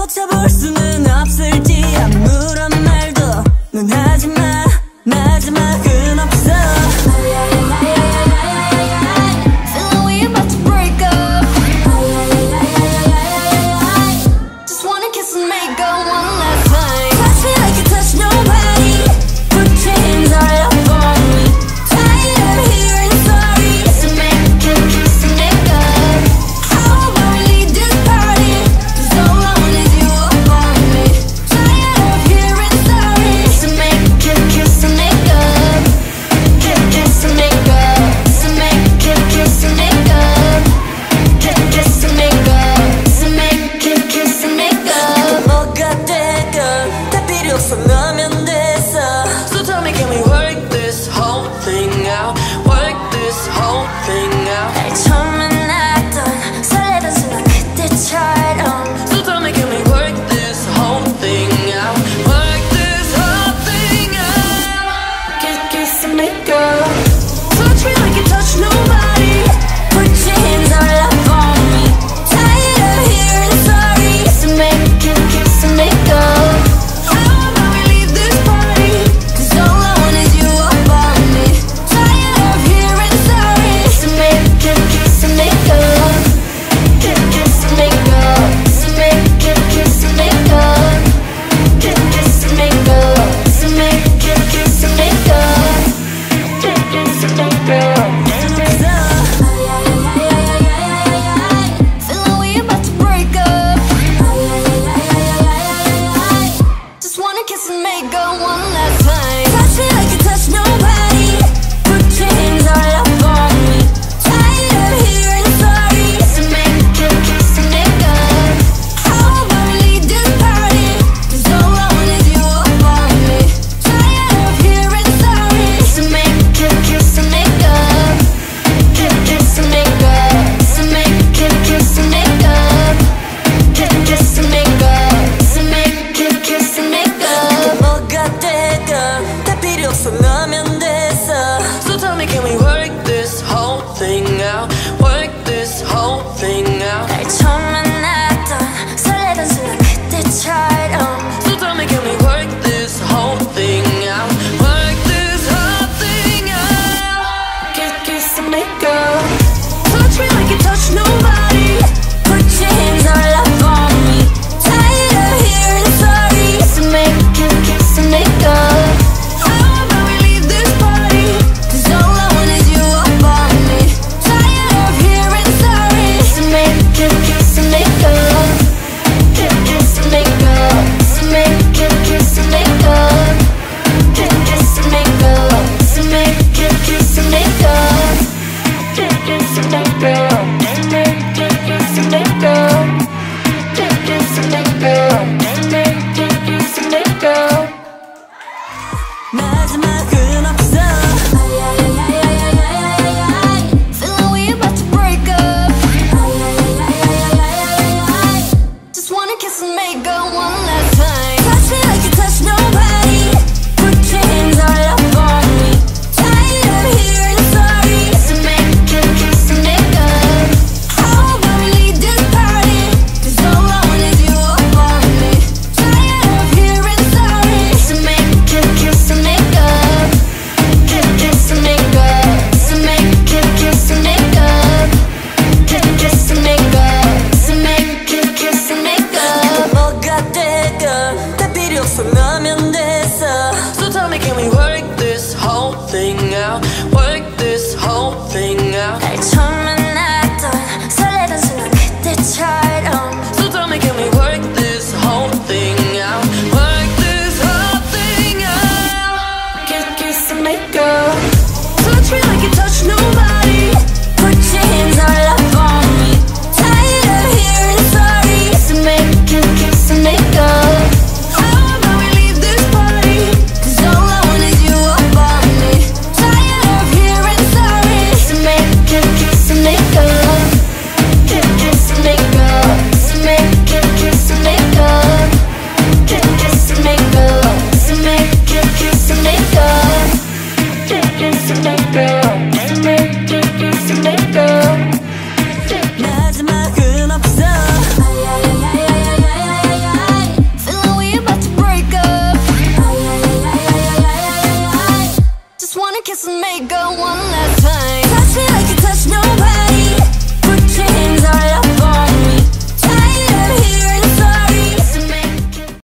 고쳐볼 수는 없을지 아무런 말도 넌 하지마 마지막은 없어 Feeling we about to break up Just wanna kiss and make up one last time Touch me like you touch nobody Put your hands all up on me Tired of hearing sorry So make a kiss and make up How about we leave this party Cause all I want is you up on me Tired of hearing sorry So make a kiss and make up Kiss and make up So make a kiss and make up Kiss and make up So make a kiss and make up 뭐가 되건 다 필요 없어 너면 됐어 So tell me can we work this whole thing out Work this whole thing out 날 처음 만났던 설레던 순간 그때처럼 So tell me can we work this whole thing out Work this whole thing out Kiss and make up Touch me like you touch nobody Put your hands all up on me Tired of hearing sorry So make a kiss and make up How about we leave this party Cause all I want is you up on me Tired of hearing sorry So make a kiss and make up Kiss and make up So make a kiss and make up Kiss and make up So make a kiss and make up Kiss and make up Feeling we about to break up Just wanna kiss and make up one last time Touch me like you touch nobody Put your hands all up on me Tired of hearing sorry So make a kiss and make up How about we leave this party Cause all I want is you up on me Tired of hearing sorry So make a kiss and make up Kiss and make up So make a kiss and make up Kiss and make up So make a kiss and make up 뭐가 되건 다 필요 없어 너면 됐어 So tell me can we work this whole thing out Work this whole thing out 날 처음 만났던 설레던 순간 그때처럼 So tell me can we work this whole thing out Work this whole thing out Kiss and make up Touch me like you touch nobody Put your hands all up on me Tired of hearing sorry So make a kiss and make up How about we leave this party Cause all I want is you up on me Tired of hearing sorry So make a kiss and make up Kiss and make up So make a kiss and make up Kiss and make up So make a kiss and make up Kiss and make up Make a kiss and make up Kiss and make up Make a kiss and make up 마지막은 없어 Feeling we about to break up Just wanna kiss and make up one last time Touch me like you touch nobody Put your hands all up on me Tired of hearing sorry So make a kiss and make up How about we leave this party Cause all I want is you up on me Tired of hearing sorry So make a kiss and make up Kiss and make up So make a kiss and make up Kiss and make up So make a kiss and make up 뭐가 되건 다 필요 없어 너면